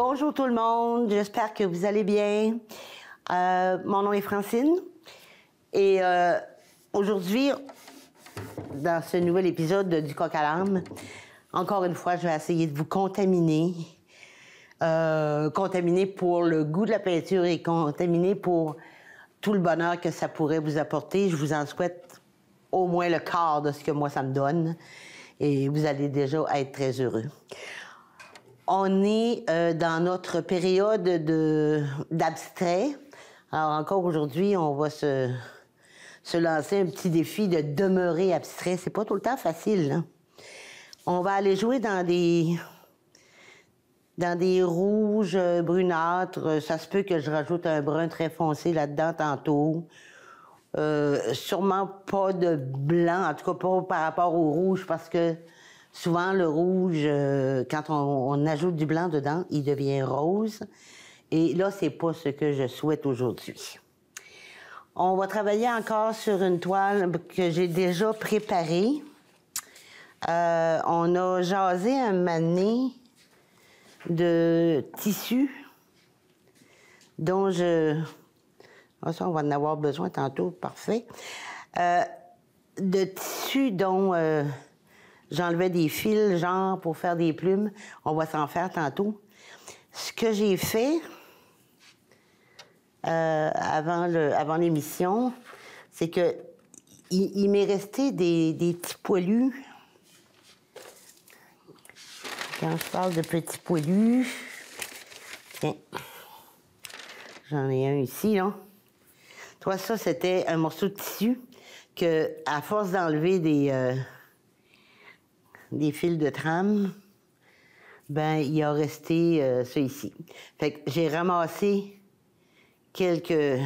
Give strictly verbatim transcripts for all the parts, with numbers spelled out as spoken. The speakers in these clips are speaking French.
Bonjour tout le monde, j'espère que vous allez bien. Euh, mon nom est Francine et euh, aujourd'hui, dans ce nouvel épisode de Du coq à l'âne, encore une fois, je vais essayer de vous contaminer. Euh, contaminer pour le goût de la peinture et contaminer pour tout le bonheur que ça pourrait vous apporter. Je vous en souhaite au moins le quart de ce que moi ça me donne et vous allez déjà être très heureux. On est euh, dans notre période de, d'abstrait. Alors encore aujourd'hui, on va se, se lancer un petit défi de demeurer abstrait. C'est pas tout le temps facile, hein? On va aller jouer dans des, dans des rouges euh, brunâtres. Ça se peut que je rajoute un brun très foncé là-dedans tantôt. Euh, sûrement pas de blanc, en tout cas pas par rapport au rouge, parce que souvent le rouge, euh, quand on, on ajoute du blanc dedans, il devient rose. Et là, c'est pas ce que je souhaite aujourd'hui. On va travailler encore sur une toile que j'ai déjà préparée. Euh, on a jasé un mané de tissu dont je... Ah, ça, on va en avoir besoin tantôt, parfait. Euh, de tissu dont euh, j'enlevais des fils, genre, pour faire des plumes. On va s'en faire tantôt. Ce que j'ai fait euh, avant, le, avant l'émission, c'est que il, il m'est resté des, des petits poilus. Quand je parle de petits poilus, tiens, j'en ai un ici, là. Toi, ça, c'était un morceau de tissu que, à force d'enlever des, euh, des fils de trame, ben, il a resté euh, ça ici. Fait que j'ai ramassé quelques,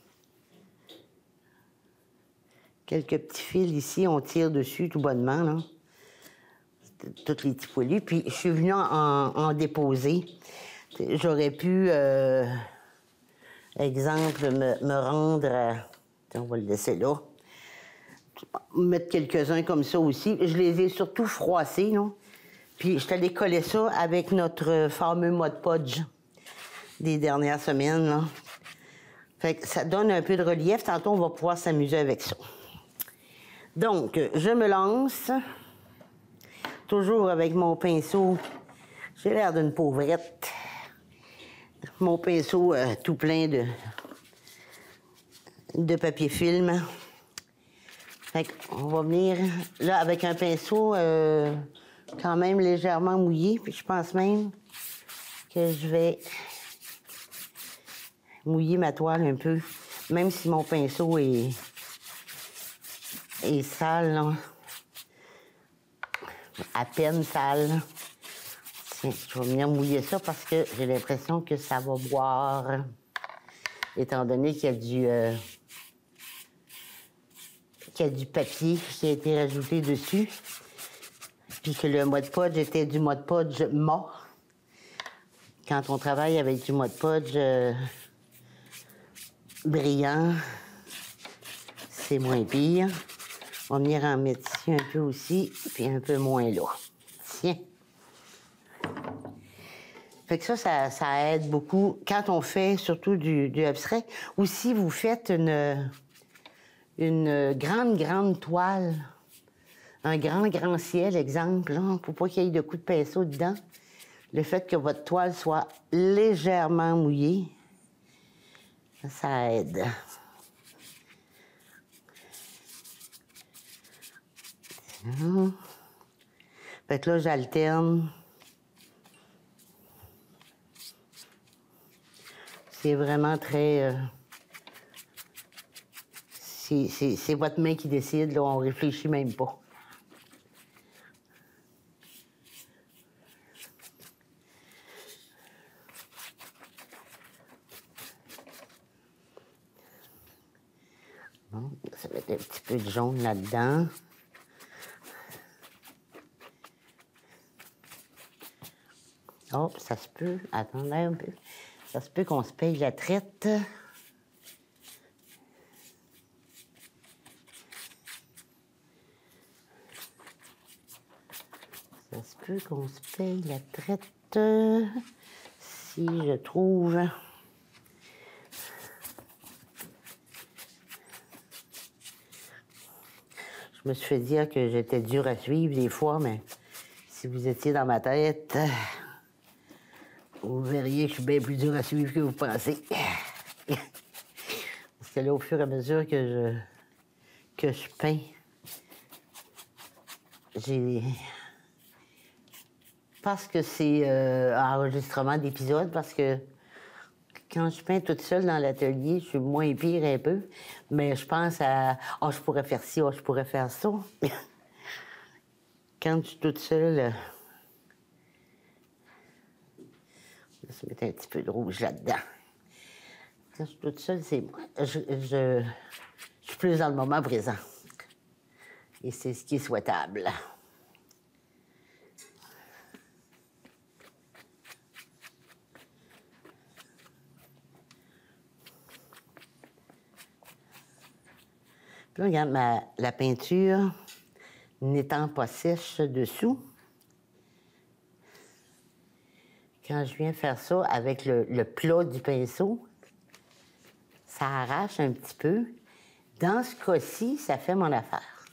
quelques petits fils ici. On tire dessus tout bonnement, là. Tous les petits poilus. Puis, je suis venue en, en déposer. J'aurais pu... Euh, exemple, me, me rendre à... On va le laisser là. Mettre quelques-uns comme ça aussi. Je les ai surtout froissés, non? Puis je t'allais coller ça avec notre fameux Mod Podge des dernières semaines, là. Fait que ça donne un peu de relief. Tantôt, on va pouvoir s'amuser avec ça. Donc, je me lance. Toujours avec mon pinceau. J'ai l'air d'une pauvrette. Mon pinceau euh, tout plein de, de papier film. Fait qu'on va venir là avec un pinceau euh, quand même légèrement mouillé. Puis je pense même que je vais mouiller ma toile un peu. Même si mon pinceau est, est sale, là. À peine sale. Tiens, je vais venir mouiller ça parce que j'ai l'impression que ça va boire. Étant donné qu'il y a du... Euh, qu'il y a du papier qui a été rajouté dessus. Puis que le Mod Podge était du Mod Podge mort. Quand on travaille avec du Mod Podge euh, brillant, c'est moins pire. On va venir en mettre ici un peu aussi, puis un peu moins là. Tiens. Fait que ça, ça, ça aide beaucoup. Quand on fait surtout du, du abstrait, ou si vous faites une, une grande, grande toile, un grand, grand ciel, exemple, là, pour pas qu'il y ait de coups de pinceau dedans, le fait que votre toile soit légèrement mouillée, ça aide. Hum. Fait que là, j'alterne. C'est vraiment très... Euh, c'est, c'est, c'est votre main qui décide, là, on réfléchit même pas. Bon, ça va être un petit peu de jaune là-dedans. Oh, ça se peut. Attendez un peu. Ça se peut qu'on se paye la traite. Ça se peut qu'on se paye la traite. Si je trouve... Je me suis fait dire que j'étais dur à suivre des fois, mais si vous étiez dans ma tête, vous verriez que je suis bien plus dur à suivre que vous pensez. Parce que là, au fur et à mesure que je, que je peins, j'ai... Parce que c'est euh, un enregistrement d'épisodes, parce que quand je peins toute seule dans l'atelier, je suis moins pire un peu, mais je pense à « Ah, oh, je pourrais faire ci, ah, oh, je pourrais faire ça. » Quand je suis toute seule, je vais mettre un petit peu de rouge là-dedans. Quand je suis toute seule, c'est moi. Je, je, je suis plus dans le moment présent. Et c'est ce qui est souhaitable. Puis là, regarde, ma, la peinture n'étant pas sèche dessous, quand je viens faire ça avec le, le plat du pinceau, ça arrache un petit peu. Dans ce cas-ci, ça fait mon affaire.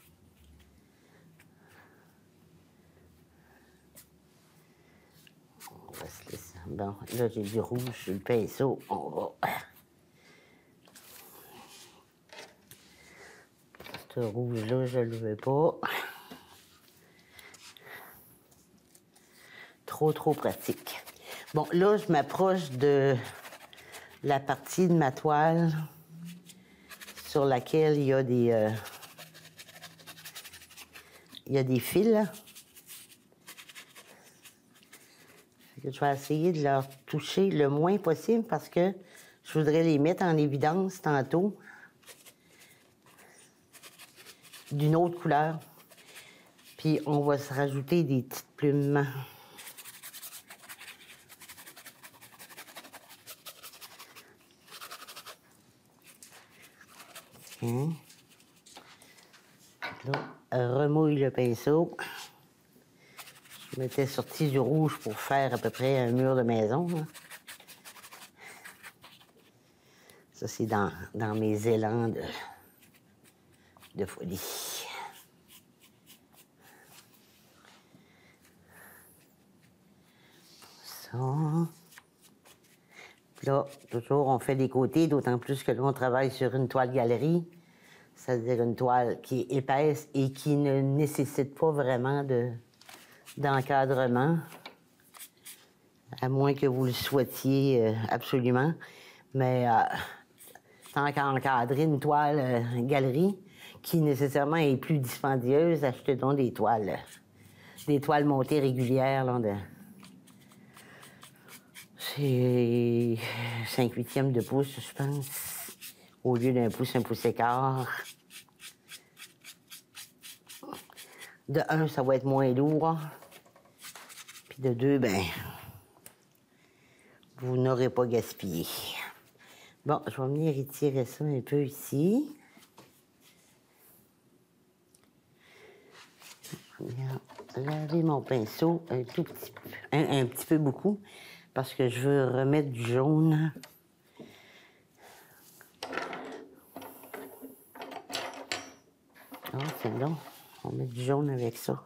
On va se laisser. Bon, là, j'ai du rouge sur le pinceau. On va... Ce rouge-là, je ne le veux pas. Trop, trop pratique. Bon, là, je m'approche de la partie de ma toile sur laquelle il y a des... Euh, il y a des fils. Je vais essayer de leur toucher le moins possible parce que je voudrais les mettre en évidence tantôt d'une autre couleur. Puis on va se rajouter des petites plumes. Hein? Là, remouille le pinceau. Je m'étais sorti du rouge pour faire à peu près un mur de maison. Là. Ça, c'est dans, dans mes élans de, de folie. Ça. Puis là, toujours, on fait des côtés, d'autant plus que là, on travaille sur une toile galerie, c'est-à-dire une toile qui est épaisse et qui ne nécessite pas vraiment de, d'encadrement, à moins que vous le souhaitiez euh, absolument. Mais euh, tant qu'à encadrer une toile euh, galerie, qui nécessairement est plus dispendieuse, achetez donc des toiles, des toiles montées régulières, là, de... C'est cinq huitièmes de pouce, je pense, au lieu d'un pouce, un pouce et quart. De un, ça va être moins lourd. Puis de deux, ben, vous n'aurez pas gaspillé. Bon, je vais venir étirer ça un peu ici. Je vais laver mon pinceau un tout petit peu, un, un petit peu beaucoup. Parce que je veux remettre du jaune. Ah, c'est bon. On met du jaune avec ça.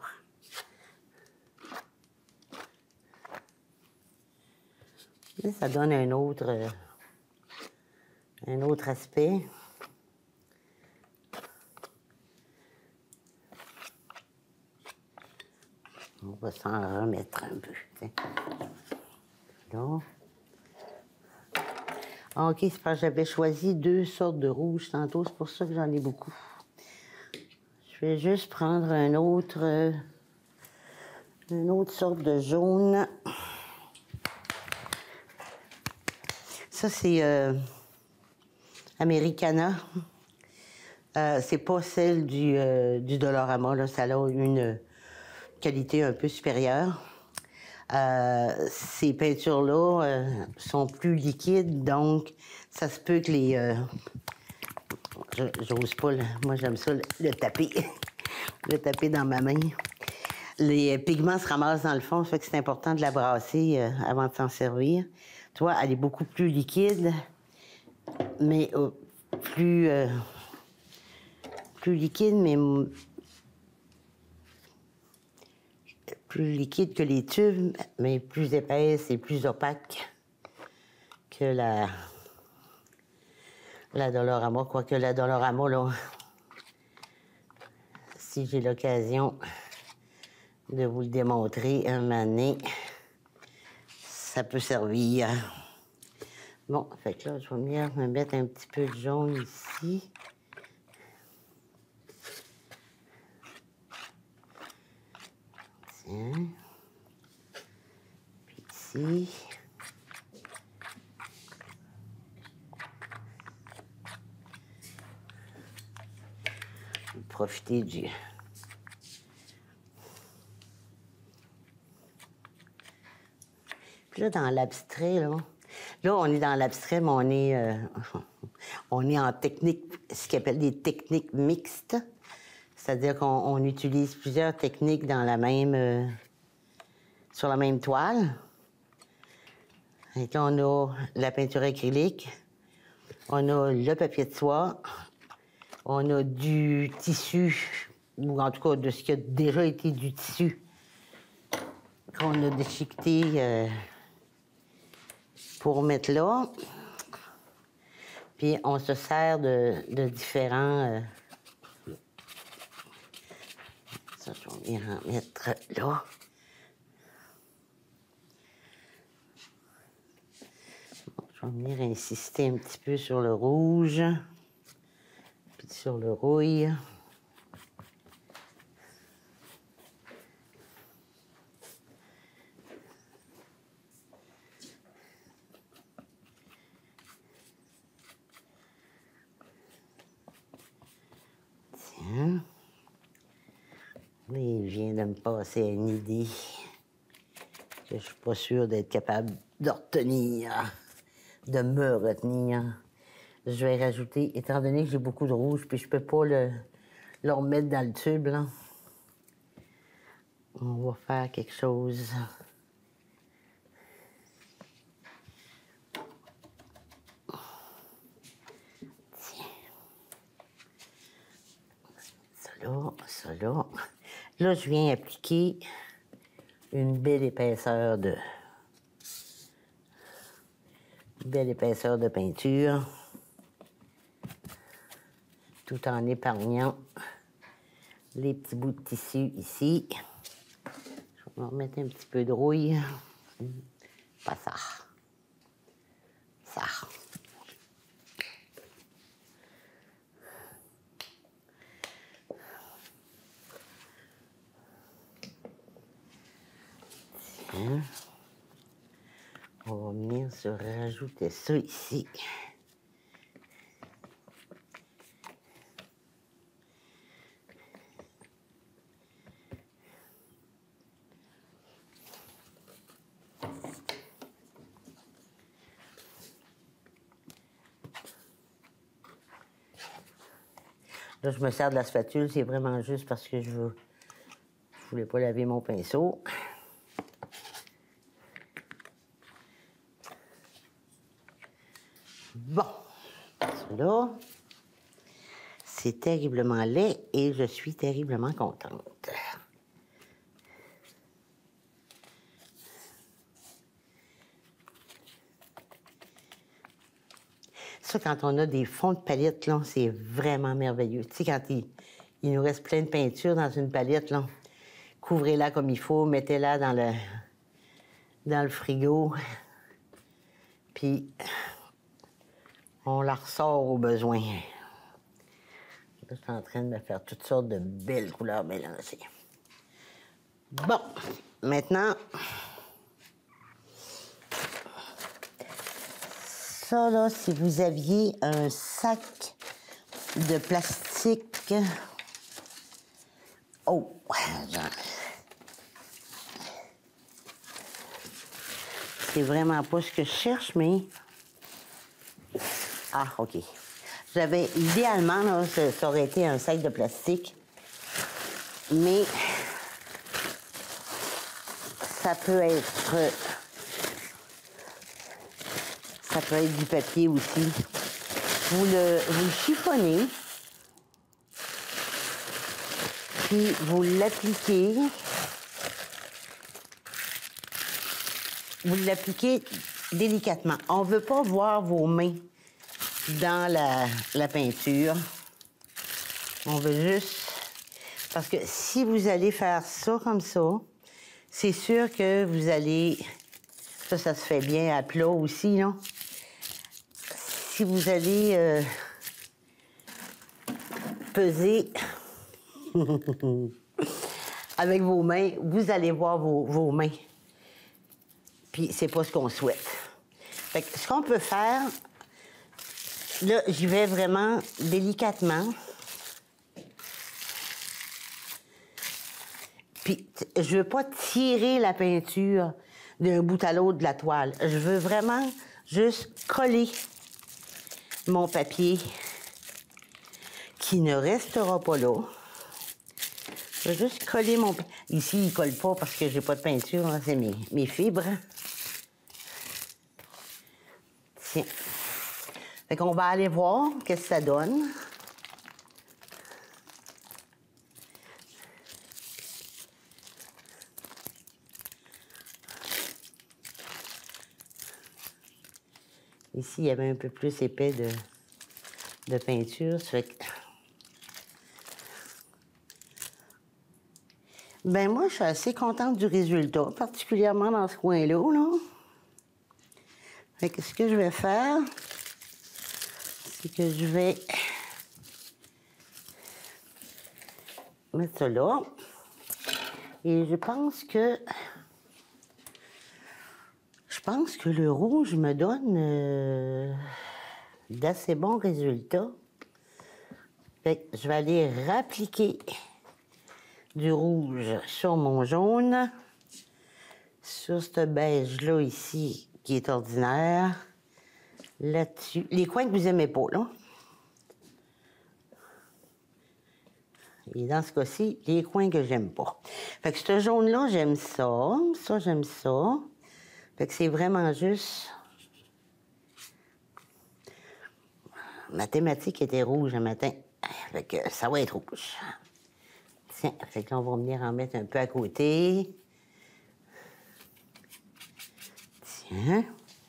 Et ça donne un autre, euh, un autre aspect. On va s'en remettre un peu. T'sais. Là. Ah, OK, c'est parce que j'avais choisi deux sortes de rouge tantôt, c'est pour ça que j'en ai beaucoup. Je vais juste prendre un autre, euh, une autre sorte de jaune. Ça, c'est euh, Americana. Euh, c'est pas celle du, euh, du Dollarama, là. Ça a une qualité un peu supérieure. Euh, ces peintures-là euh, sont plus liquides, donc ça se peut que les... Euh, j'ose pas, là. Moi j'aime ça, le, le taper, le taper dans ma main. Les pigments se ramassent dans le fond, ça fait que c'est important de la brasser euh, avant de s'en servir. Tu vois, elle est beaucoup plus liquide, mais euh, plus... Euh, plus liquide, mais... plus liquide que les tubes, mais plus épaisse et plus opaque que la... la Dollarama. Quoique la Dollarama, là... si j'ai l'occasion de vous le démontrer un moment donné, ça peut servir. Bon, fait que là, je vais venir me mettre un petit peu de jaune ici. Tiens. Puis ici. Profiter du... Puis là, dans l'abstrait, là, là, on est dans l'abstrait, mais on est, euh, on est en technique, ce qu'on appelle des techniques mixtes. C'est-à-dire qu'on on utilise plusieurs techniques dans la même, euh, sur la même toile. Et là, on a la peinture acrylique, on a le papier de soie, on a du tissu, ou en tout cas de ce qui a déjà été du tissu, qu'on a déchiqueté euh, pour mettre là. Puis on se sert de, de différents... Euh... Ça, je vais bien en mettre là. Bon, je vais venir insister un petit peu sur le rouge, puis sur le rouille. Tiens. Oui, il vient de me passer une idée que je suis pas sûre d'être capable de retenir, de me retenir. Je vais rajouter, étant donné que j'ai beaucoup de rouge, puis je peux pas le, le remettre dans le tube, là. On va faire quelque chose. Tiens. Ça là, ça là. Là, je viens appliquer une belle épaisseur de... Une belle épaisseur de peinture, tout en épargnant les petits bouts de tissu ici. Je vais remettre un petit peu de rouille. Pas ça. Ça. Tiens. On va venir se rajouter ça ici. Là, je me sers de la spatule, c'est vraiment juste parce que je ne voulais pas laver mon pinceau. Bon, là, c'est terriblement laid et je suis terriblement contente. Ça, quand on a des fonds de palette, là, c'est vraiment merveilleux. Tu sais, quand il, il nous reste plein de peinture dans une palette, là, couvrez-la comme il faut, mettez-la dans le, dans le frigo, puis on la ressort au besoin. Là, je suis en train de me faire toutes sortes de belles couleurs mélangées. Bon, maintenant, ça, là, si vous aviez un sac de plastique... Oh! C'est vraiment pas ce que je cherche, mais... Ah, OK. J'avais... Idéalement, là, ça, ça aurait été un sac de plastique, mais... ça peut être... Ça peut être du papier aussi. Vous le, vous le chiffonnez. Puis vous l'appliquez. Vous l'appliquez délicatement. On ne veut pas voir vos mains dans la, la peinture. On veut juste... Parce que si vous allez faire ça comme ça, c'est sûr que vous allez... Ça, ça se fait bien à plat aussi, non? Si vous allez euh, peser avec vos mains, vous allez voir vos, vos mains. Puis c'est pas ce qu'on souhaite. Fait que ce qu'on peut faire, là, j'y vais vraiment délicatement. Puis je veux pas tirer la peinture d'un bout à l'autre de la toile. Je veux vraiment juste coller mon papier qui ne restera pas là. Je veux juste coller mon... Ici, il ne colle pas parce que j'ai pas de peinture, hein, c'est mes, mes fibres. Tiens. Fait qu'on va aller voir qu'est-ce que ça donne. Ici, il y avait un peu plus épais de, de peinture. Ça fait que... Ben moi, je suis assez contente du résultat, particulièrement dans ce coin-là, là. Fait que ce que je vais faire, c'est que je vais mettre ça là. Et je pense que... Je pense que le rouge me donne euh, d'assez bons résultats. Fait que je vais aller rappliquer du rouge sur mon jaune, sur ce beige-là ici, qui est ordinaire, là-dessus. Les coins que vous n'aimez pas, là. Et dans ce cas-ci, les coins que j'aime pas. Fait que ce jaune-là, j'aime ça. Ça, j'aime ça. Fait que c'est vraiment juste... Ma thématique était rouge un matin. Fait que ça va être rouge. Tiens, fait que là, on va venir en mettre un peu à côté. Tiens.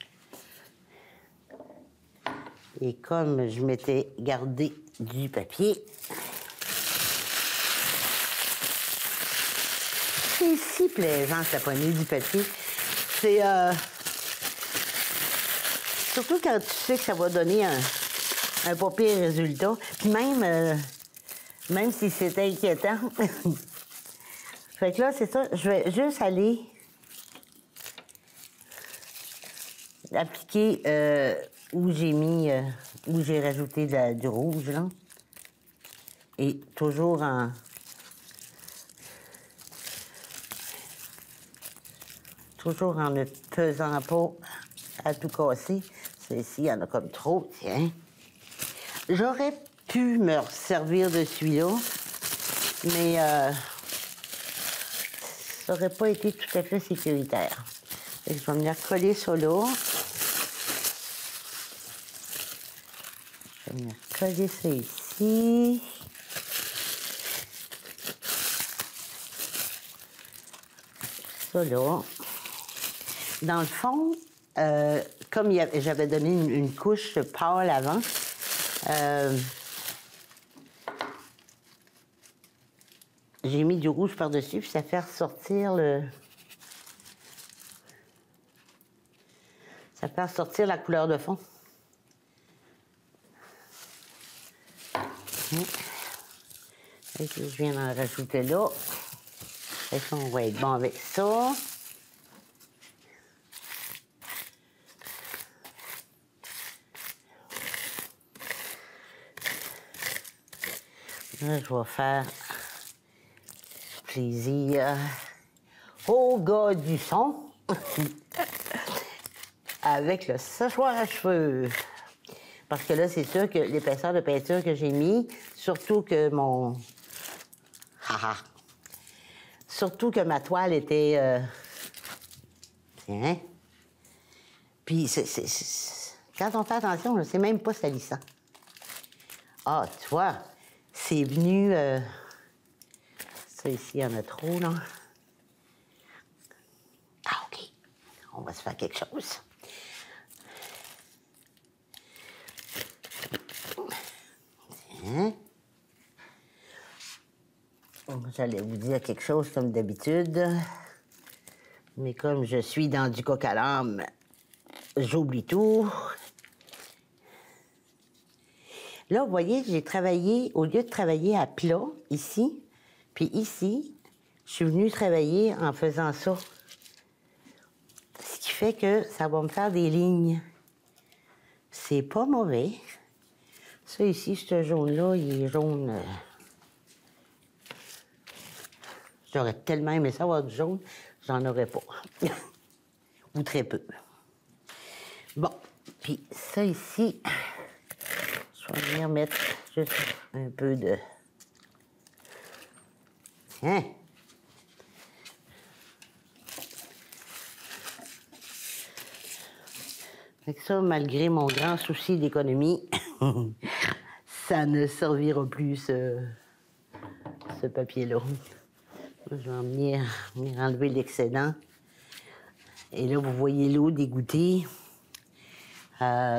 Et comme je m'étais gardé du papier, c'est si plaisant, ça poignée du papier. C'est... Euh... Surtout quand tu sais que ça va donner un, un pas pire résultat. Puis même... Euh... Même si c'est inquiétant. Fait que là, c'est ça. Je vais juste aller appliquer euh, où j'ai mis, euh, où j'ai rajouté de la, du rouge, là. Et toujours en... Toujours en ne pesant pas à tout casser. Celui-ci, il y en a comme trop, tiens. J'aurais pu me servir de celui-là, mais euh, ça n'aurait pas été tout à fait sécuritaire. Fait que je vais venir coller ça là. Je vais venir coller ça ici. Ça là. Dans le fond, euh, comme j'avais donné une, une couche pâle avant, euh, j'ai mis du rouge par-dessus, puis ça fait ressortir le... Ça fait ressortir la couleur de fond. Et puis, je viens d'en rajouter là. Et ça, on va être bon avec ça. Là, je vais faire plaisir au gars du son avec le séchoir à cheveux. Parce que là, c'est sûr que l'épaisseur de peinture que j'ai mis, surtout que mon... Haha! Surtout que ma toile était... Euh... Tiens. Puis c'est... Quand on fait attention, c'est même pas salissant. Ah, tu vois, c'est venu... Euh... Ça, ici, il y en a trop, là. Ah, OK. On va se faire quelque chose. Tiens. J'allais vous dire quelque chose comme d'habitude. Mais comme je suis dans du coq à l'âme, j'oublie tout. Là, vous voyez, j'ai travaillé, au lieu de travailler à plat, ici, puis ici, je suis venue travailler en faisant ça. Ce qui fait que ça va me faire des lignes. C'est pas mauvais. Ça ici, ce jaune-là, il est jaune. Euh... J'aurais tellement aimé ça avoir du jaune, j'en aurais pas. Ou très peu. Bon, puis ça ici, je vais venir mettre juste un peu de... Tiens! Avec ça, malgré mon grand souci d'économie, ça ne servira plus, ce, ce papier-là. Je vais en venir, venir enlever l'excédent. Et là, vous voyez l'eau dégoûtée. Euh,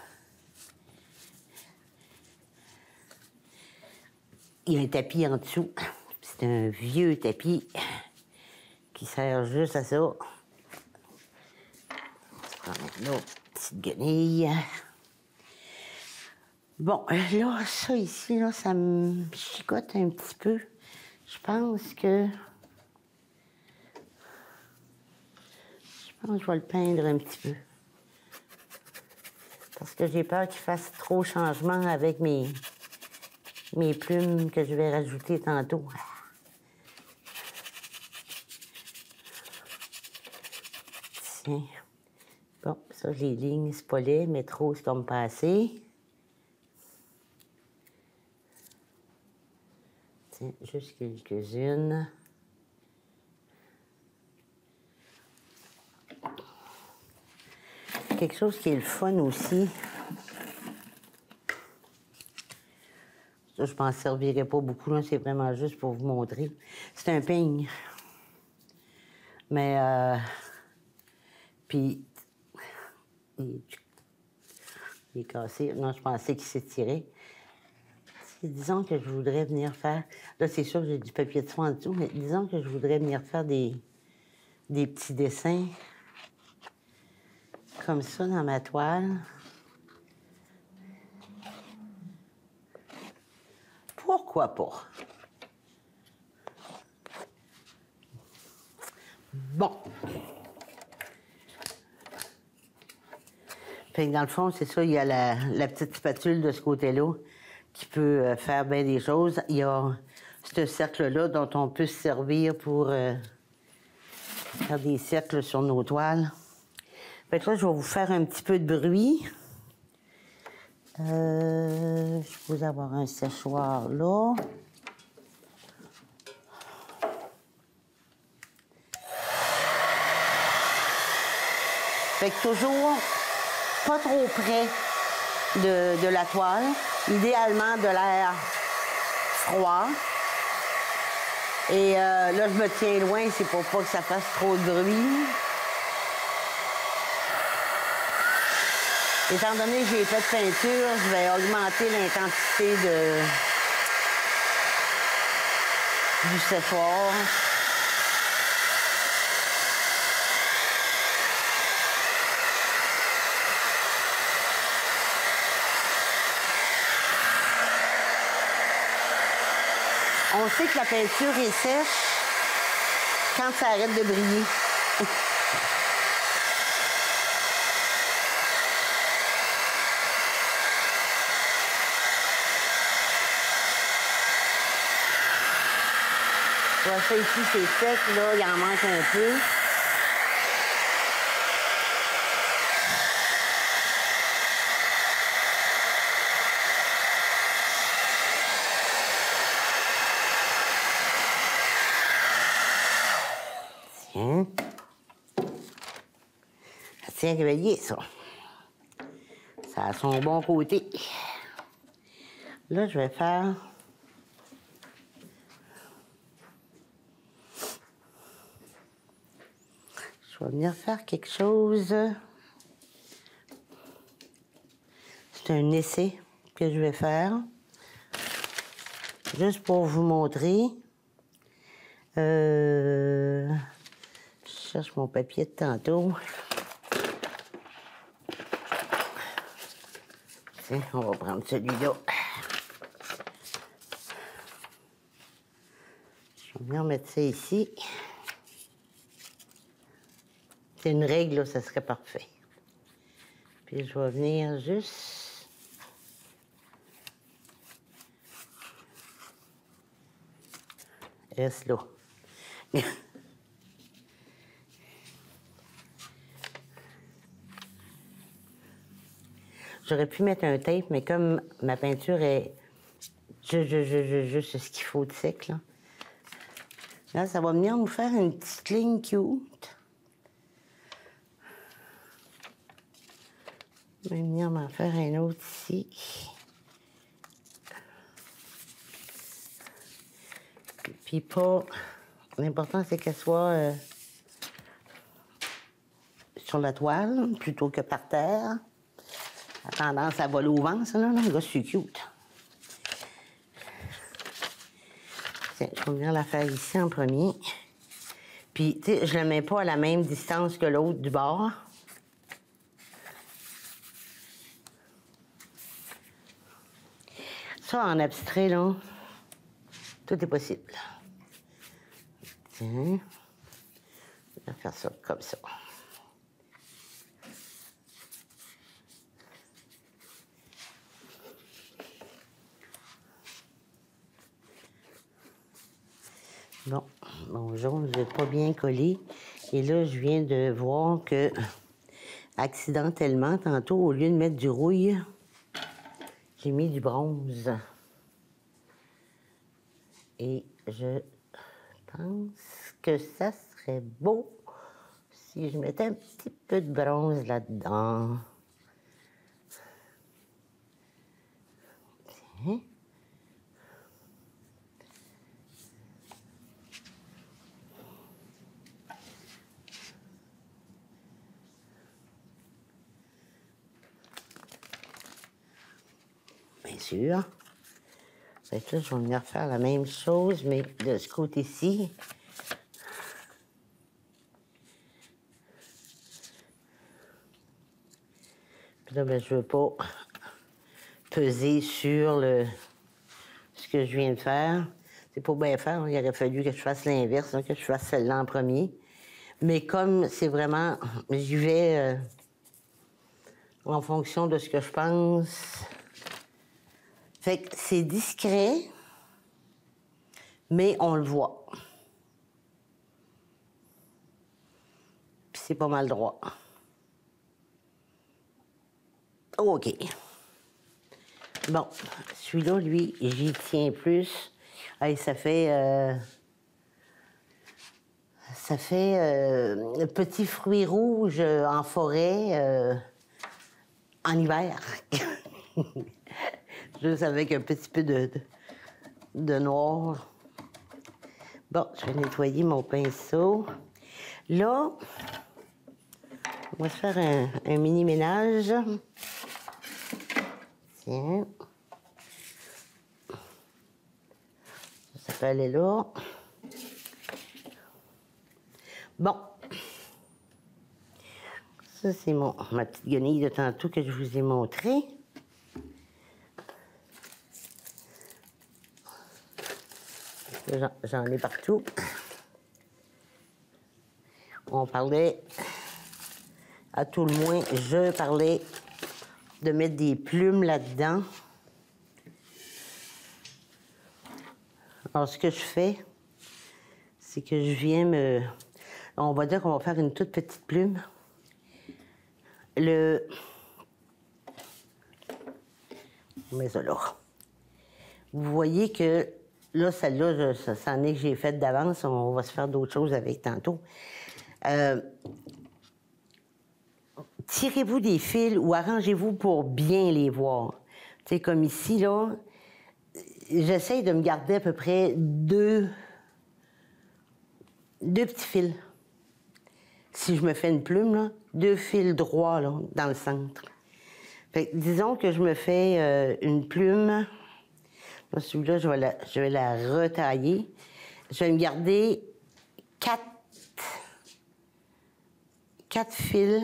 il y a un tapis en dessous. C'est un vieux tapis qui sert juste à ça. On va mettre l'autre petite guenille. Bon, là, ça ici, là, ça me chicote un petit peu. Je pense que... Je pense que je vais le peindre un petit peu. Parce que j'ai peur qu'il fasse trop changement avec mes, mes plumes que je vais rajouter tantôt. Tiens. Bon, ça, les lignes, c'est pas laid, mais trop, c'est comme pas assez. Tiens, juste quelques-unes. Quelque chose qui est le fun aussi. Ça, je m'en servirai pas beaucoup, là. C'est vraiment juste pour vous montrer. C'est un peigne. Mais, euh... Puis, il... il est cassé. Non, je pensais qu'il s'étirait. Disons que je voudrais venir faire... Là, c'est sûr que j'ai du papier de soie en dessous, mais disons que je voudrais venir faire des, des petits dessins comme ça dans ma toile. Pourquoi pas? Bon. Fait que dans le fond, c'est ça, il y a la, la petite spatule de ce côté-là qui peut faire bien des choses. Il y a ce cercle-là dont on peut se servir pour euh, faire des cercles sur nos toiles. Fait que là, je vais vous faire un petit peu de bruit. Euh, je vais avoir un séchoir là. Fait que toujours pas trop près de, de la toile. Idéalement de l'air froid. Et euh, là, je me tiens loin, c'est pour pas que ça fasse trop de bruit. Étant donné que j'ai pas de peinture, je vais augmenter l'intensité de du séchoir. On sait que la peinture est sèche quand ça arrête de briller. Ça ici, c'est sec, là, il en manque un peu. Tiens. Ça tient réveillé, ça. Ça a son bon côté. Là, je vais faire... Je vais venir faire quelque chose. C'est un essai que je vais faire. Juste pour vous montrer. Euh... Je cherche mon papier de tantôt. Tiens, on va prendre celui-là. Je vais venir mettre ça ici. C'est une règle, là, ça serait parfait. Puis je vais venir juste... Reste là. J'aurais pu mettre un tape, mais comme ma peinture est juste, juste, juste, juste ce qu'il faut de sec, là. Là, ça va venir nous faire une petite ligne cute. Je vais venir m'en faire un autre ici. Puis pas... L'important, c'est qu'elle soit euh, sur la toile plutôt que par terre. Elle a tendance à voler au vent, ça, là. Le gars, c'est cute. Tiens, je vais venir la faire ici en premier. Puis, tu sais, je ne la mets pas à la même distance que l'autre du bord. Ça, en abstrait, là, tout est possible. Tiens, je vais faire ça comme ça. Bon, mon jaune, je ne l'ai pas bien collé. Et là, je viens de voir que, accidentellement, tantôt, au lieu de mettre du rouille, j'ai mis du bronze. Et je pense que ça serait beau si je mettais un petit peu de bronze là-dedans. Tiens. Bien sûr. Fait que là, je vais venir faire la même chose, mais de ce côté-ci. Puis là, ben, je veux pas peser sur le ce que je viens de faire. C'est pas bien faire. Il aurait fallu que je fasse l'inverse, hein, que je fasse celle-là en premier. Mais comme c'est vraiment... J'y vais euh, en fonction de ce que je pense. Fait que c'est discret, mais on le voit. Puis c'est pas mal droit. OK. Bon, celui-là, lui, j'y tiens plus. Hey, ça fait... Euh, ça fait euh, petit fruit rouge en forêt euh, en hiver. Juste avec un petit peu de, de, de noir. Bon, je vais nettoyer mon pinceau. Là, on va se faire un, un mini ménage. Tiens. Ça peut aller là. Bon. Ça, c'est mon ma petite guenille de tantôt que je vous ai montrée. J'en ai partout. On parlait, à tout le moins, je parlais de mettre des plumes là-dedans. Alors, ce que je fais, c'est que je viens me... On va dire qu'on va faire une toute petite plume. Le... Mais ça là. Vous voyez que là, celle-là, ça, ça en est que j'ai faite d'avance. On va se faire d'autres choses avec tantôt. Euh, tirez-vous des fils ou arrangez-vous pour bien les voir. Tu sais, comme ici, là, j'essaye de me garder à peu près deux, deux petits fils. Si je me fais une plume, là, deux fils droits là, dans le centre. Fait que, disons que je me fais euh, une plume. Là, celui-là, je vais la, je vais la retailler. Je vais me garder quatre, quatre fils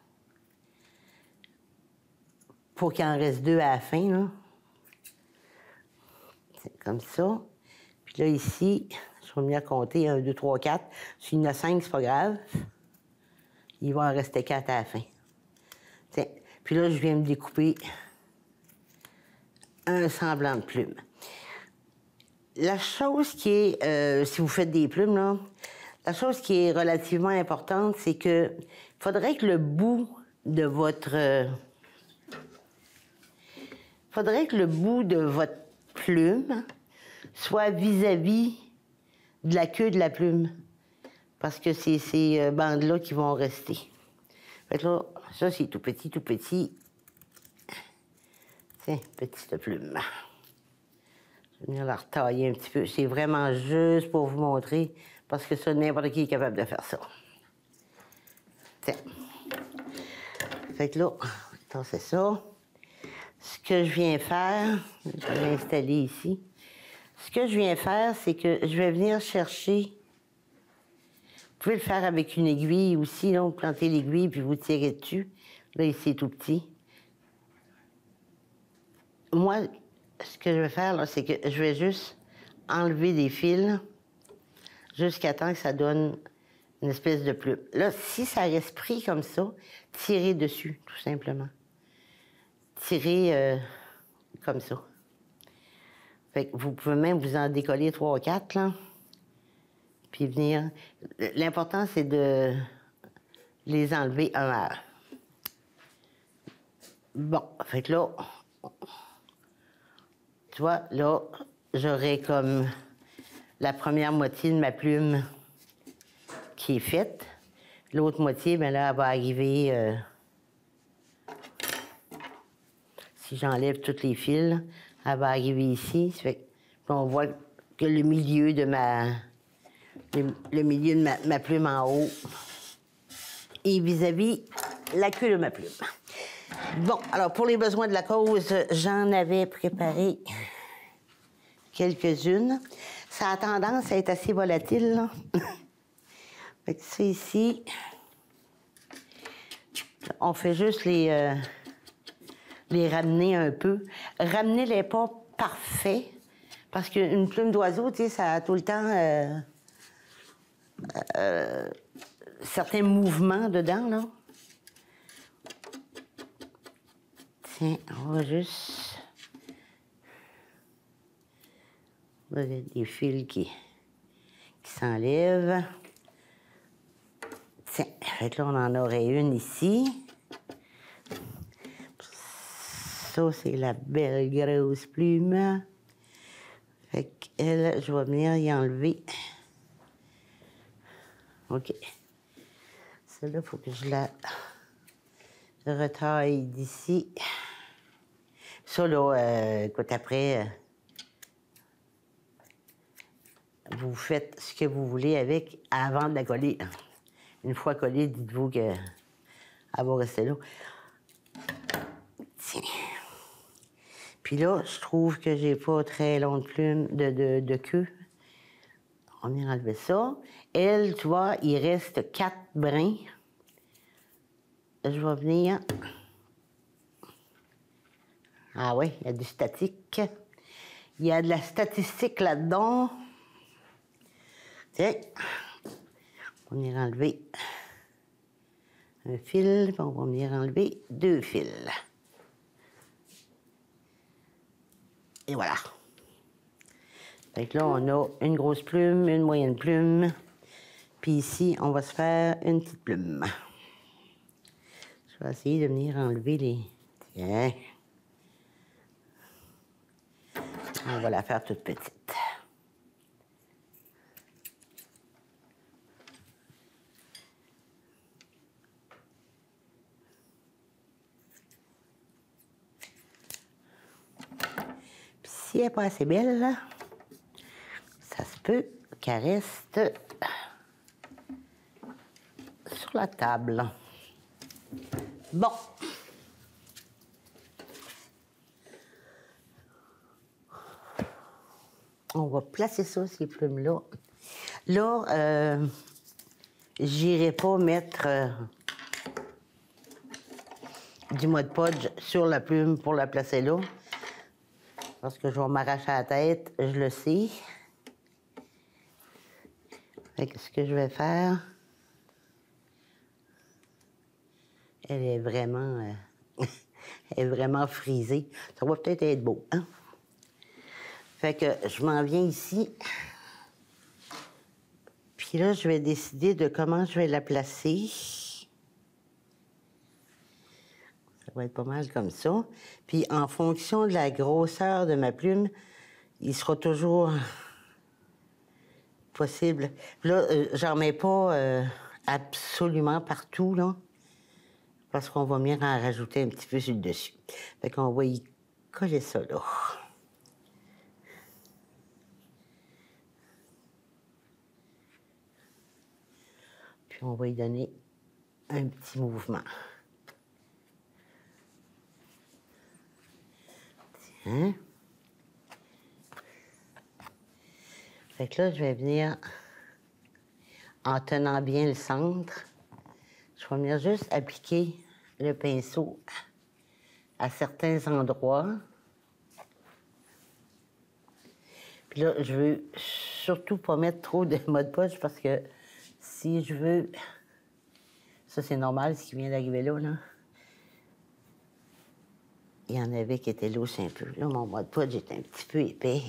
pour qu'il en reste deux à la fin, là. C'est comme ça. Puis là, ici, je vais venir compter un, deux, trois, quatre. S'il y en a cinq, c'est pas grave. Il va en rester quatre à la fin. Tiens. Puis là, je viens me découper un semblant de plume. La chose qui est, euh, si vous faites des plumes, là, la chose qui est relativement importante, c'est que il faudrait que le bout de votre... Euh, faudrait que le bout de votre plume soit vis-à-vis de la queue de la plume. Parce que c'est ces euh, bandes-là qui vont rester. Fait que là, ça, c'est tout petit, tout petit. Tiens, petite plume. Je vais venir la retailler un petit peu. C'est vraiment juste pour vous montrer, parce que ça, n'importe qui est capable de faire ça. Tiens. Fait que là, ça, c'est ça. Ce que je viens faire, je vais l'installer ici. Ce que je viens faire, c'est que je vais venir chercher. Vous pouvez le faire avec une aiguille aussi, là, vous plantez l'aiguille puis vous tirez dessus. Là, ici, c'est tout petit. Moi, ce que je vais faire, là, c'est que je vais juste enlever des fils jusqu'à temps que ça donne une espèce de plume. Là, si ça reste pris comme ça, tirez dessus, tout simplement. Tirez euh, comme ça. Fait que vous pouvez même vous en décoller trois ou quatre, là. Puis venir... L'important, c'est de les enlever un à un. Bon, fait que là... Tu vois, là, j'aurai comme la première moitié de ma plume qui est faite. L'autre moitié, bien là, elle va arriver... Euh, si j'enlève tous les fils, elle va arriver ici. Ça fait que on voit que le milieu de ma... Le, le milieu de ma, ma plume en haut est vis-à-vis la queue de ma plume. Bon, alors, pour les besoins de la cause, j'en avais préparé quelques-unes. Ça a tendance à être assez volatile, là. Fait que ça, ici, on fait juste les, euh, les ramener un peu. Ramenez-les pas parfaits, parce qu'une plume d'oiseau, tu sais, ça a tout le temps euh, euh, certains mouvements dedans, là. Tiens, on va juste... Là, il y a des fils qui, qui s'enlèvent. Tiens, fait là, on en aurait une ici. Ça, c'est la belle grosse plume. Fait qu'elle, je vais venir y enlever. OK. Celle-là, il faut que je la retaille d'ici. Ça, là, euh, écoute, après, euh, vous faites ce que vous voulez avec avant de la coller. Une fois collée, dites-vous qu'elle va rester là. Tiens. Puis là, je trouve que j'ai pas très longue plume de, de, de queue. On vient enlever ça. Elle, tu vois, il reste quatre brins. Je vais venir... Ah oui, il y a du statique. Il y a de la statistique là-dedans. Tiens. On va venir enlever un fil, puis on va venir enlever deux fils. Et voilà. Fait que là, on a une grosse plume, une moyenne plume. Puis ici, on va se faire une petite plume. Je vais essayer de venir enlever les... Tiens. On va la faire toute petite. si elle n'est pas assez belle, là, ça se peut qu'elle reste sur la table. Bon. On va placer ça, ces plumes-là. Là, euh, j'irai pas mettre euh, du Mod Podge sur la plume pour la placer là. Parce que je vais m'arracher la tête, je le sais. Fait que ce que je vais faire, elle est vraiment, euh, elle est vraiment frisée. Ça va peut-être être beau, hein? Fait que je m'en viens ici. Puis là, je vais décider de comment je vais la placer. Ça va être pas mal comme ça. Puis en fonction de la grosseur de ma plume, il sera toujours possible. Là, euh, j'en mets pas euh, absolument partout, là. Parce qu'on va venir en rajouter un petit peu sur le dessus. Fait qu'on va y coller ça, là. Puis on va y donner un petit mouvement. Tiens. Fait que là, je vais venir, en tenant bien le centre, je vais venir juste appliquer le pinceau à certains endroits. Puis là, je veux surtout pas mettre trop de Mod Podge parce que si je veux... Ça, c'est normal, ce qui vient d'arriver là, là. Il y en avait qui étaient lousses un peu. Là, mon Mod Podge est un petit peu épais.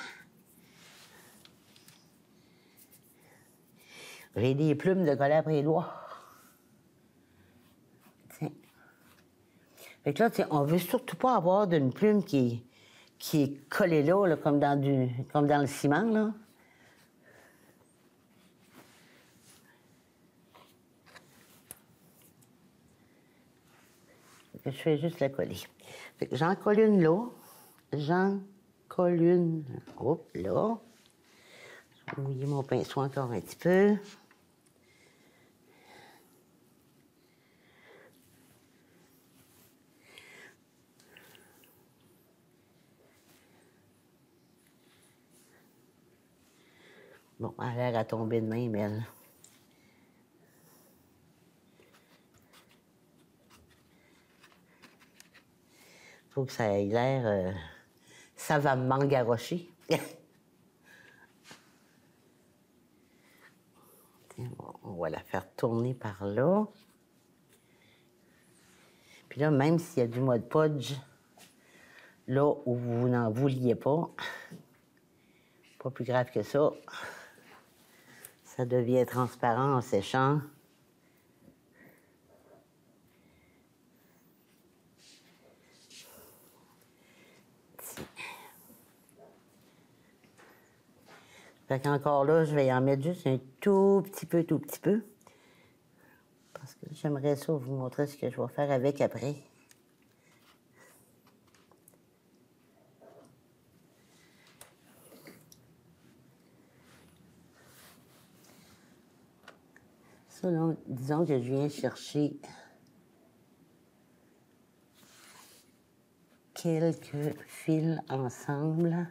J'ai des plumes de Galabrélois. Tiens. Fait que là, on veut surtout pas avoir d'une plume qui est, qui est collée là, là, comme, dans du, comme dans le ciment, là. Fait que je fais juste la coller. Fait que j'en colle une là. J'en colle une. Hop, là. Je vais mouiller mon pinceau encore un petit peu. Bon, elle a l'air à tomber de même, elle. Faut que ça ait l'air... Euh, ça va m'engarrocher. On va la faire tourner par là. Puis là, même s'il y a du Mod Podge, là où vous n'en vouliez pas, pas plus grave que ça, ça devient transparent en séchant. Fait qu'encore là, je vais en mettre juste un tout petit peu, tout petit peu. Parce que j'aimerais ça vous montrer ce que je vais faire avec après. Ça, là, disons que je viens chercher quelques fils ensemble.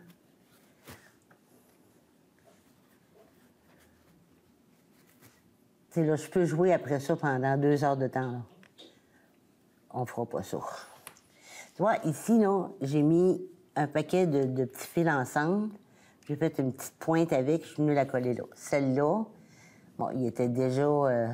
T'sais, là, je peux jouer après ça pendant deux heures de temps, là. On fera pas ça. Tu vois, ici, là, j'ai mis un paquet de, de petits fils ensemble. J'ai fait une petite pointe avec, je suis venue la coller là. Celle-là, bon, il était déjà... Euh,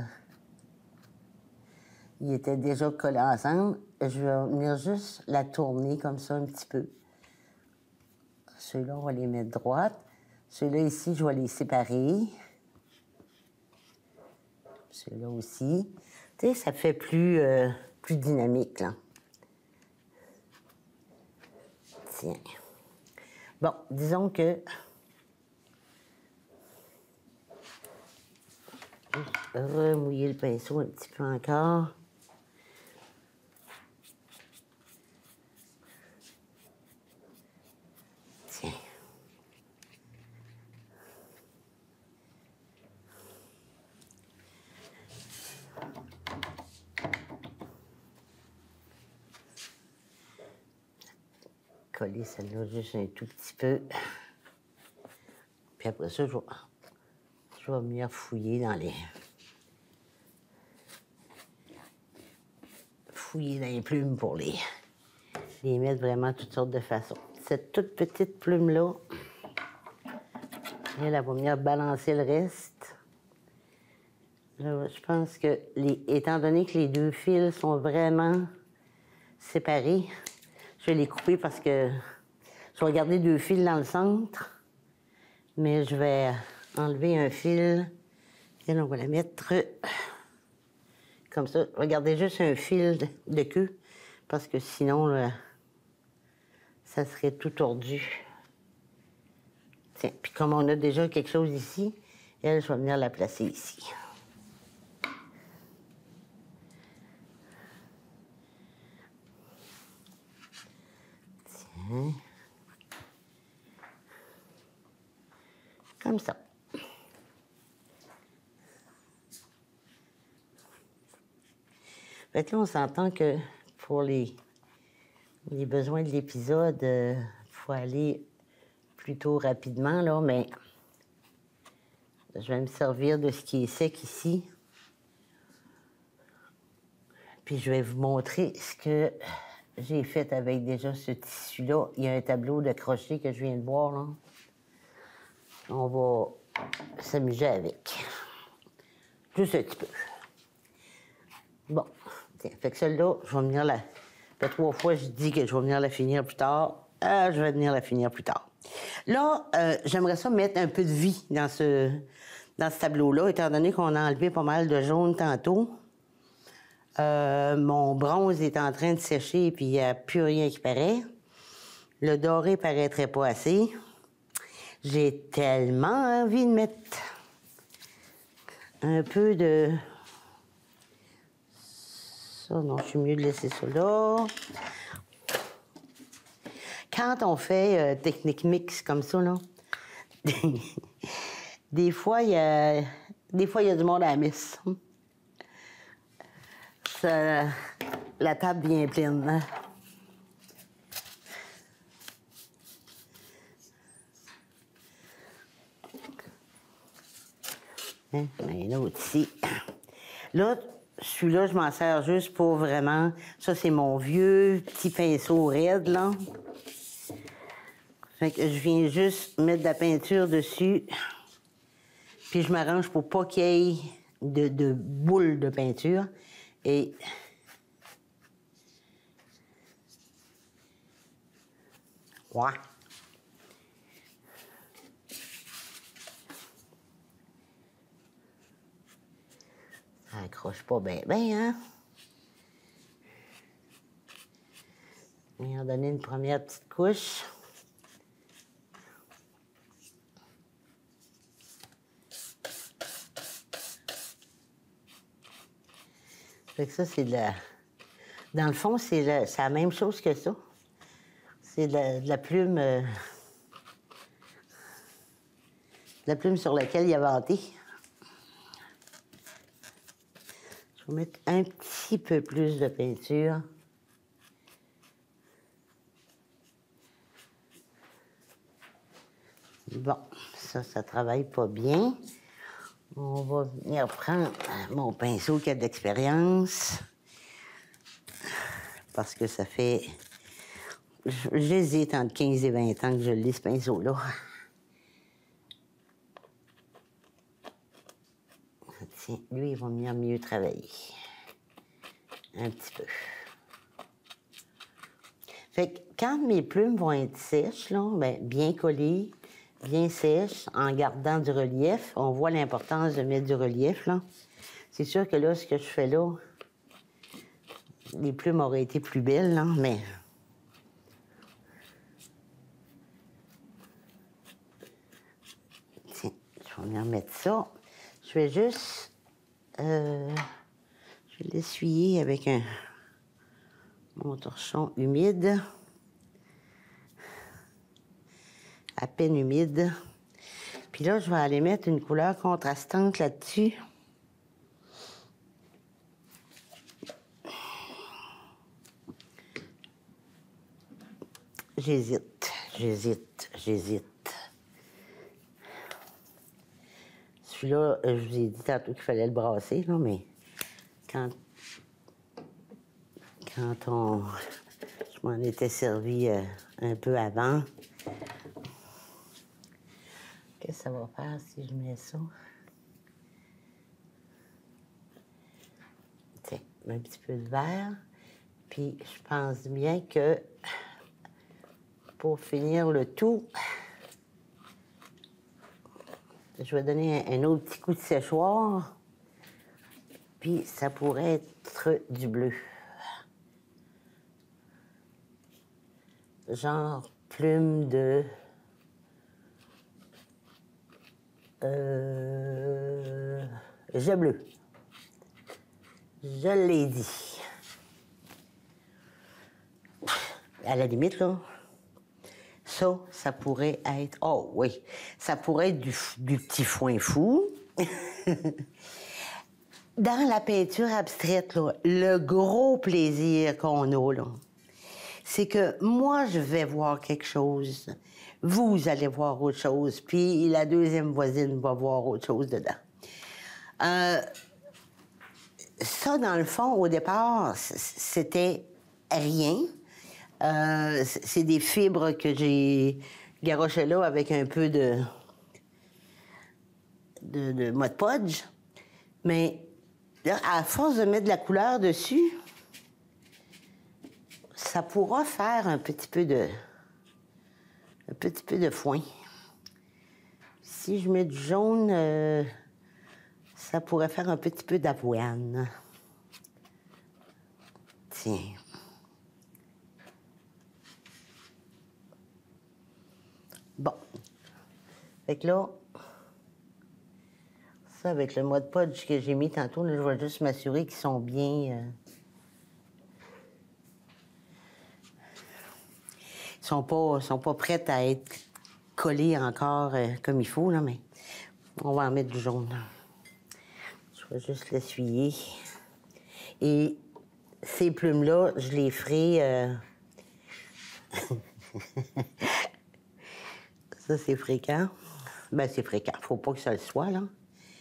il était déjà collé ensemble. Je vais venir juste la tourner comme ça un petit peu. Ceux-là, on va les mettre droites. Ceux-là, ici, je vais les séparer. Ceux-là aussi. Tu sais, ça fait plus, euh, plus dynamique, là. Tiens. Bon, disons que... remouiller le pinceau un petit peu encore. Tiens. coller celle-là juste un tout petit peu. Puis après ça, je vais, je vais venir fouiller dans les... Fouiller dans les plumes pour les, les mettre vraiment toutes sortes de façons. Cette toute petite plume-là, elle, elle va venir balancer le reste. Là, je pense que, les, étant donné que les deux fils sont vraiment séparés, je vais les couper parce que je vais garder deux fils dans le centre, mais je vais enlever un fil et on va la mettre comme ça. Je vais garder juste un fil de, de queue parce que sinon, là, ça serait tout tordu. Tiens, puis comme on a déjà quelque chose ici, elle, je vais venir la placer ici. Tiens. Comme ça. Fait que là, on s'entend que pour les, les besoins de l'épisode, il euh, faut aller plutôt rapidement, là, mais je vais me servir de ce qui est sec ici. Puis je vais vous montrer ce que j'ai fait avec déjà ce tissu-là. Il y a un tableau de crochet que je viens de voir, là. On va s'amuser avec. Juste un petit peu. Bon, tiens, fait que celle-là, je vais venir la... Ça fait trois fois je dis que je vais venir la finir plus tard. Euh, je vais venir la finir plus tard. Là, euh, j'aimerais ça mettre un peu de vie dans ce, dans ce tableau-là, étant donné qu'on a enlevé pas mal de jaune tantôt. Euh, mon bronze est en train de sécher et puis il n'y a plus rien qui paraît. Le doré paraîtrait pas assez. J'ai tellement envie de mettre un peu de... Ça, non, je suis mieux de laisser ça là. Quand on fait euh, technique mix comme ça, là, des fois, il y a... Des fois, il y a du monde à la messe. Ça, la table vient pleine. Hein? Hein? Un autre ici. Là, celui-là, je m'en sers juste pour vraiment... Ça, c'est mon vieux petit pinceau raide, là. Fait que je viens juste mettre de la peinture dessus. Puis je m'arrange pour pas qu'il y ait de, de boules de peinture. Et... Ouais. Ça accroche pas bien, bien, hein? On va en donner une première petite couche. Fait que ça, c'est de la... Dans le fond, c'est la... la même chose que ça. C'est de la, de la plume... Euh... De la plume sur laquelle il a vanté. Je vais mettre un petit peu plus de peinture. Bon, ça, ça travaille pas bien. On va venir prendre mon pinceau qui a de l'expérience. Parce que ça fait... J'hésite entre quinze et vingt ans que je lis ce pinceau-là. Tiens, lui, il va venir mieux travailler. Un petit peu. Fait que quand mes plumes vont être sèches, là, ben, bien collées, bien sèches, en gardant du relief, on voit l'importance de mettre du relief, là. C'est sûr que là, ce que je fais là, les plumes auraient été plus belles, là, mais... Tiens, je vais venir mettre ça. Je vais juste... Euh, je vais l'essuyer avec un... mon torchon humide. À peine humide. Puis là, je vais aller mettre une couleur contrastante là-dessus. j'hésite, j'hésite, j'hésite. Celui-là, je vous ai dit tantôt qu'il fallait le brasser, là, mais quand, quand on... Je m'en étais servi euh, un peu avant. Qu'est-ce que ça va faire si je mets ça? Tiens, un petit peu de verre. Puis je pense bien que pour finir le tout, je vais donner un, un autre petit coup de séchoir. Puis ça pourrait être du bleu. Genre plume de... Euh... Jet bleu. Je l'ai dit. À la limite, là, ça, ça pourrait être... Oh oui, ça pourrait être du, du petit foin fou. Dans la peinture abstraite, là, le gros plaisir qu'on a, là, c'est que moi, je vais voir quelque chose, vous allez voir autre chose, puis la deuxième voisine va voir autre chose dedans. Euh, ça, dans le fond, au départ, c'était rien. Euh, c'est des fibres que j'ai garochées là avec un peu de, de, de Mod Podge. Mais là, à force de mettre de la couleur dessus, ça pourra faire un petit peu de, un petit peu de foin. Si je mets du jaune, euh, ça pourrait faire un petit peu d'avoine. Tiens. Bon. Fait que là, ça avec le Mod Podge que j'ai mis tantôt, là, je vais juste m'assurer qu'ils sont bien... Euh... Ils sont pas, sont pas prêts à être collés encore euh, comme il faut, là, mais on va en mettre du jaune. Je vais juste l'essuyer. Et ces plumes-là, je les ferai... Euh... Ça, c'est fréquent. Ben, c'est fréquent. Faut pas que ça le soit, là.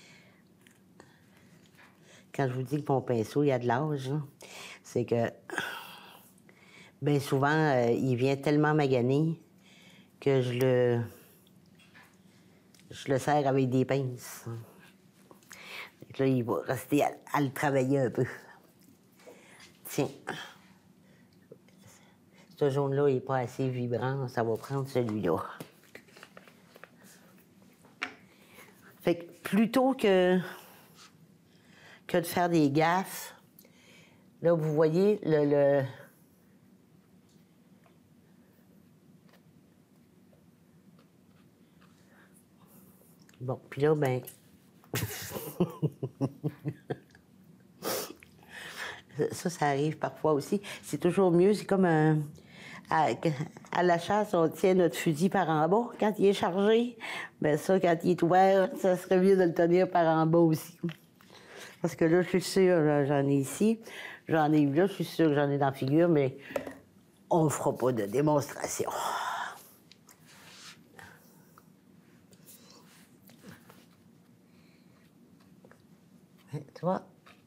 Quand je vous dis que mon pinceau, il y a de l'âge, c'est que... Bien souvent, euh, il vient tellement magané que je le... Je le serre avec des pinces. Donc là, il va rester à, à le travailler un peu. Tiens. Ce jaune-là, il n'est pas assez vibrant. Ça va prendre celui-là. Fait que plutôt que, que de faire des gaffes, là, vous voyez le... le Bon, puis là, ben... ça, ça arrive parfois aussi. C'est toujours mieux, c'est comme un... À, à la chasse, on tient notre fusil par en bas quand il est chargé. Ben ça, quand il est ouvert, ça serait mieux de le tenir par en bas aussi. Parce que là, je suis sûre, j'en ai ici, j'en ai là, je suis sûre que j'en ai dans la figure, mais on ne fera pas de démonstration. Tu vois?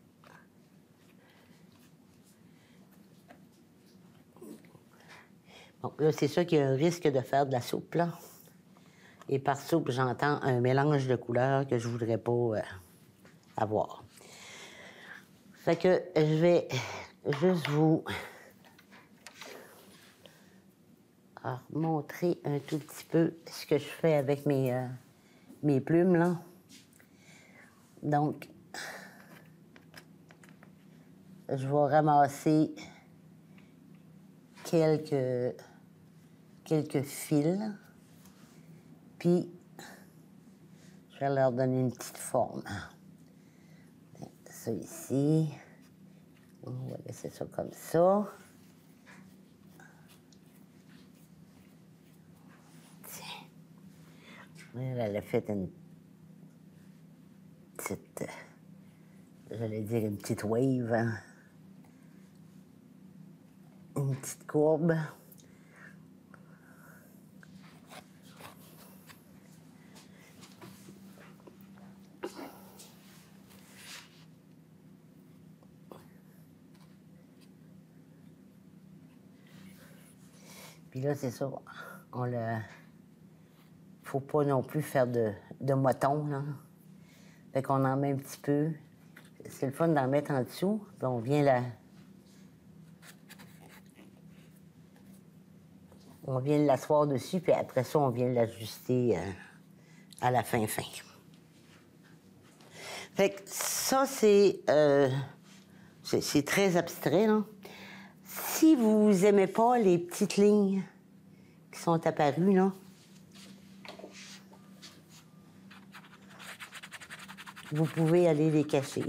Bon, là, c'est sûr qu'il y a un risque de faire de la soupe, là. Et par soupe, j'entends un mélange de couleurs que je voudrais pas euh, avoir. Fait que je vais juste vous montrer un tout petit peu ce que je fais avec mes, euh, mes plumes, là. Donc, je vais ramasser quelques, quelques fils, puis je vais leur donner une petite forme. Ça ici, on va laisser ça comme ça. Tiens, elle a fait une petite, j'allais dire une petite wave, hein? Une petite courbe. Puis là, c'est ça, on le... Faut pas non plus faire de, de motons, là. Fait qu'on en met un petit peu. C'est le fun d'en mettre en dessous. Puis on vient la... On vient l'asseoir dessus, puis après ça, on vient l'ajuster euh, à la fin fin. Fait que ça, c'est... Euh, c'est très abstrait, là. Si vous aimez pas les petites lignes qui sont apparues, là, vous pouvez aller les cacher.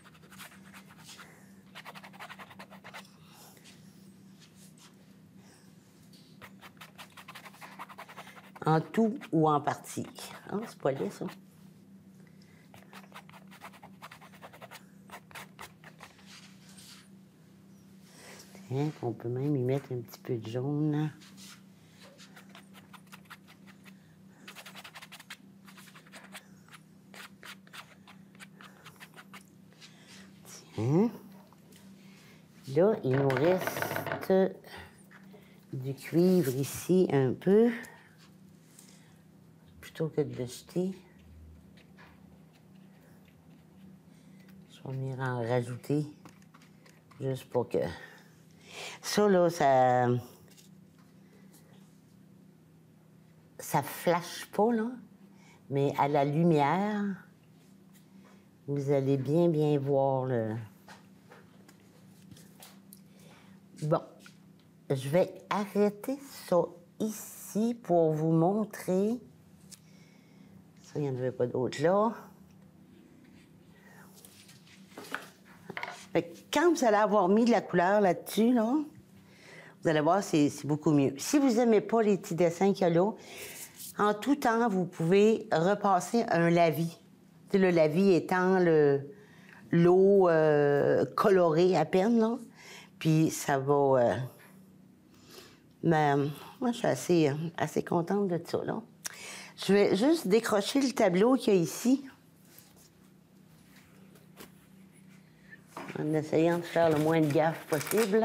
En tout ou en partie. Ah, c'est pas laid, ça. Tiens, on peut même y mettre un petit peu de jaune. Tiens. Là, il nous reste du cuivre ici un peu. Plutôt que de le jeter, je vais venir en rajouter juste pour que... Ça, là, ça... Ça flash pas, là, mais à la lumière, vous allez bien, bien voir le... Bon, je vais arrêter ça ici pour vous montrer... Ça, il n'y en avait pas d'autre là. Fait que quand vous allez avoir mis de la couleur là-dessus, là, vous allez voir, c'est beaucoup mieux. Si vous n'aimez pas les petits dessins qu'il y a là, en tout temps, vous pouvez repasser un lavis. T'sais, le lavis étant l'eau euh, colorée à peine, là. Puis ça va... Euh... Mais moi, je suis assez, assez contente de ça, là. Je vais juste décrocher le tableau qu'il y a ici. En essayant de faire le moins de gaffe possible.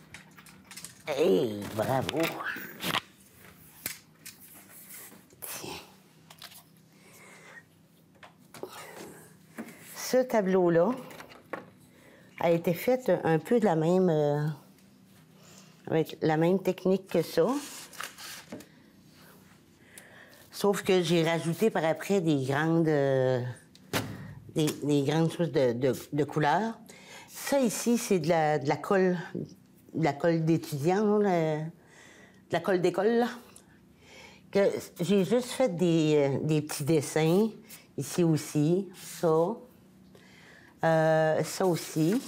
Hey, bravo! Tiens. Ce tableau-là a été fait un peu de la même... Euh, avec la même technique que ça. Sauf que j'ai rajouté par après des grandes, euh, des, des grandes choses de, de, de couleurs. Ça ici, c'est de la, de la colle, de la colle d'étudiant, de la colle d'école. J'ai juste fait des, des petits dessins, ici aussi, ça, euh, ça aussi,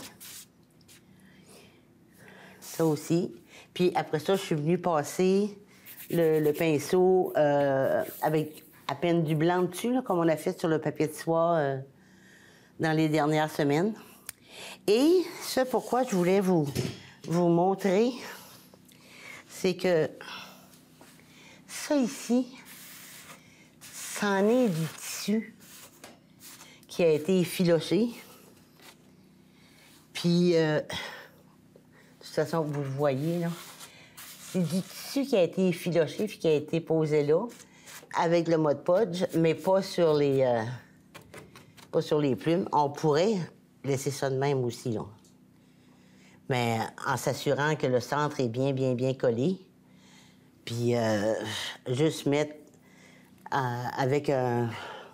ça aussi. Puis après ça, je suis venue passer Le, le pinceau euh, avec à peine du blanc dessus, là, comme on a fait sur le papier de soie euh, dans les dernières semaines. Et ce pourquoi je voulais vous, vous montrer, c'est que ça ici, c'en est du tissu qui a été effiloché. Puis, euh, de toute façon, vous le voyez, là. C'est du tissu qui a été effiloché puis qui a été posé là, avec le Mod Podge, mais pas sur les, euh, pas sur les plumes. On pourrait laisser ça de même aussi, là. Mais en s'assurant que le centre est bien, bien, bien collé. Puis euh, juste mettre euh, avec un...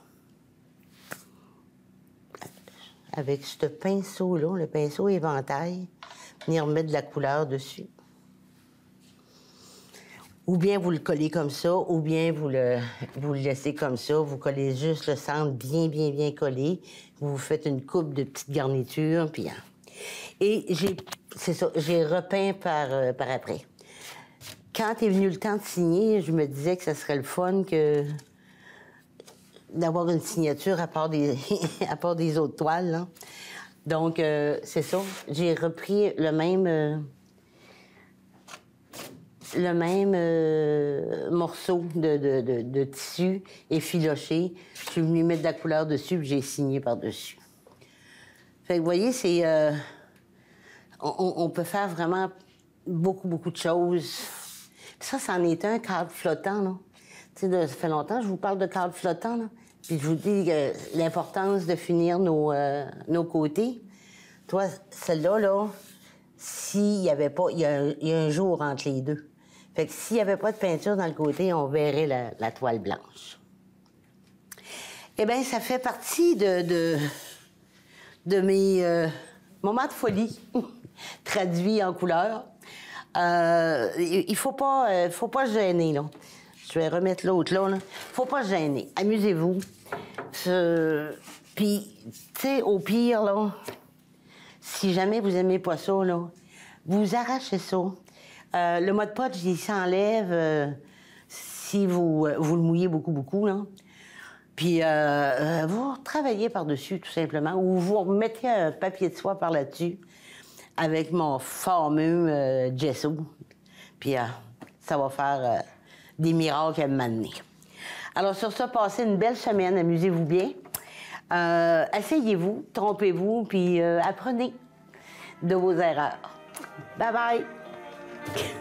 Avec ce pinceau-là, le pinceau éventail, venir mettre de la couleur dessus. Ou bien vous le collez comme ça, ou bien vous le, vous le laissez comme ça. Vous collez juste le centre bien, bien, bien collé. Vous faites une coupe de petites garnitures, puis... Et j'ai... C'est ça, j'ai repeint par, euh, par après. Quand est venu le temps de signer, je me disais que ça serait le fun que... d'avoir une signature à part des, à part des autres toiles, là. Donc, euh, c'est ça. J'ai repris le même... Euh... le même euh, morceau de, de, de, de tissu effiloché. Je suis venue mettre de la couleur dessus, puis j'ai signé par-dessus. Fait que, vous voyez, c'est... Euh, on, on peut faire vraiment beaucoup, beaucoup de choses. Ça, c'en est un cadre flottant, là. Tu sais, ça fait longtemps que je vous parle de cadre flottant, là. Puis je vous dis euh, l'importance de finir nos, euh, nos côtés. Toi, celle-là, là, s'il n'y avait pas... Il y, a un, il y a un jour entre les deux. Fait que s'il n'y avait pas de peinture dans le côté, on verrait la, la toile blanche. Eh bien, ça fait partie de, de, de mes euh, moments de folie, traduits en couleurs. Euh, il ne faut pas, euh, faut pas se gêner, là. Je vais remettre l'autre là. Il ne faut pas se gêner. Amusez-vous. Ce... Puis, tu sais, au pire, là, si jamais vous n'aimez pas ça, là, vous arrachez ça. Euh, le mode podge, il s'enlève euh, si vous, euh, vous le mouillez beaucoup, beaucoup, là. Puis, euh, euh, vous travaillez par-dessus, tout simplement, ou vous mettez un papier de soie par là-dessus avec mon fameux euh, gesso. Puis, euh, ça va faire euh, des miracles à m'amener. Alors, sur ça, passez une belle semaine, amusez-vous bien. Euh, Asseyez-vous, trompez-vous, puis euh, apprenez de vos erreurs. Bye-bye!